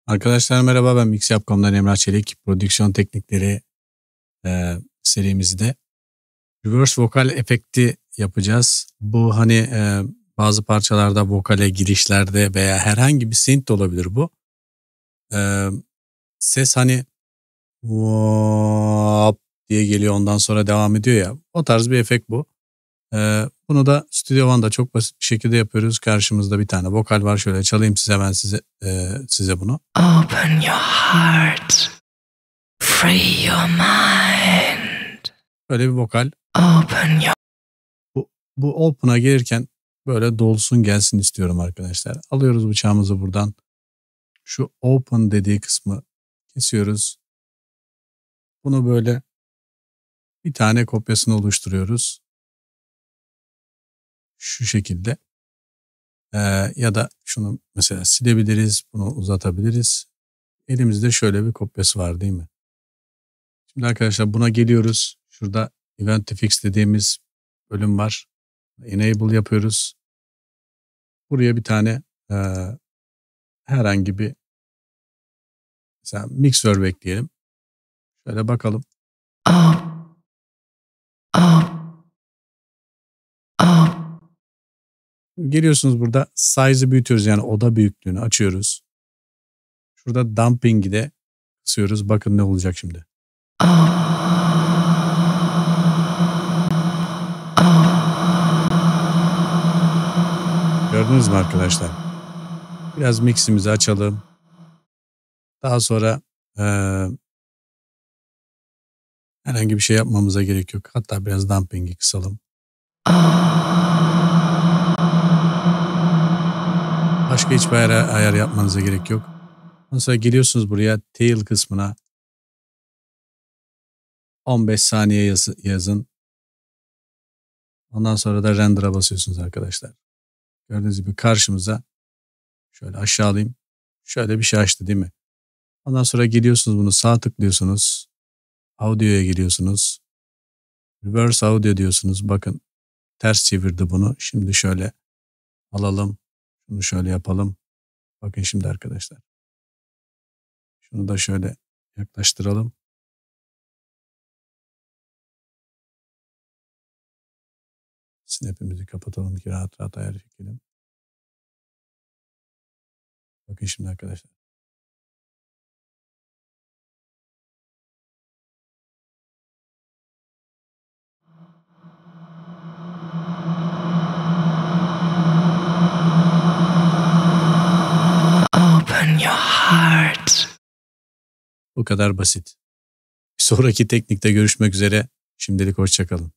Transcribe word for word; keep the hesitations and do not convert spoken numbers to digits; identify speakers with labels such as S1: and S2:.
S1: Arkadaşlar merhaba, ben Mix nokta com'dan Emrah Çelik. Prodüksiyon teknikleri e, serimizde reverse vokal efekti yapacağız. Bu hani e, bazı parçalarda vokale girişlerde veya herhangi bir synth de olabilir bu. E, ses hani "Vop" diye geliyor, ondan sonra devam ediyor ya. O tarz bir efekt bu. E, bunu da Studio One'da çok basit bir şekilde yapıyoruz. Karşımızda bir tane vokal var. Şöyle çalayım size ben size e, size bunu.
S2: Open your heart. Free your mind.
S1: Böyle bir vokal.
S2: Open your...
S1: Bu, bu open'a gelirken böyle dolsun gelsin istiyorum arkadaşlar. Alıyoruz bıçağımızı buradan. Şu open dediği kısmı kesiyoruz. Bunu böyle bir tane kopyasını oluşturuyoruz. Şu şekilde. Ee, ya da şunu mesela silebiliriz. Bunu uzatabiliriz. Elimizde şöyle bir kopyası var değil mi? Şimdi arkadaşlar buna geliyoruz. Şurada Event Fix dediğimiz bölüm var. Enable yapıyoruz. Buraya bir tane e, herhangi bir mesela mixer bekleyelim. Şöyle bakalım.
S2: Oh. Oh. Oh.
S1: Geliyorsunuz burada size'ı büyütüyoruz, yani oda büyüklüğünü açıyoruz. Şurada dumping'i de kısıyoruz. Bakın ne olacak şimdi.
S2: Oh.
S1: Gördünüz mü arkadaşlar? Biraz miximizi açalım. Daha sonra e, herhangi bir şey yapmamıza gerek yok. Hatta biraz dumping'i kısalım. Başka hiçbir ayar, ayar yapmanıza gerek yok. Ondan sonra geliyorsunuz buraya tail kısmına. on beş saniye yaz, yazın. Ondan sonra da render'a basıyorsunuz arkadaşlar. Gördüğünüz gibi karşımıza şöyle aşağı alayım. Şöyle bir şey açtı değil mi? Ondan sonra geliyorsunuz, bunu sağ tıklıyorsunuz. Audio'ya geliyorsunuz. Reverse audio diyorsunuz. Bakın ters çevirdi bunu. Şimdi şöyle alalım. Şunu şöyle yapalım. Bakın şimdi arkadaşlar. Şunu da şöyle yaklaştıralım. Snap'imizi kapatalım ki rahat rahat ayar çekelim. Bakın şimdi arkadaşlar.
S2: Open your heart.
S1: Bu kadar basit. Bir sonraki teknikte görüşmek üzere. Şimdilik hoşça kalın.